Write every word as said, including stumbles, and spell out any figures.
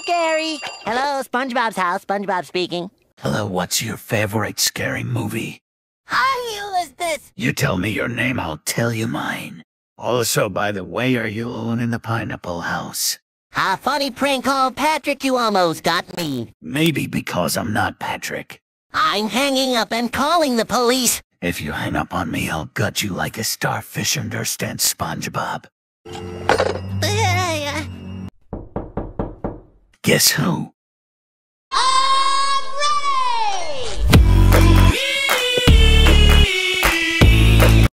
scary. Hello, SpongeBob's house. SpongeBob speaking. Hello, what's your favorite scary movie? How is this? You tell me your name, I'll tell you mine. Also, by the way, are you alone in the pineapple house? A funny prank call, Patrick. You almost got me. Maybe because I'm not Patrick. I'm hanging up and calling the police. If you hang up on me, I'll gut you like a starfish, understand, SpongeBob? Guess who?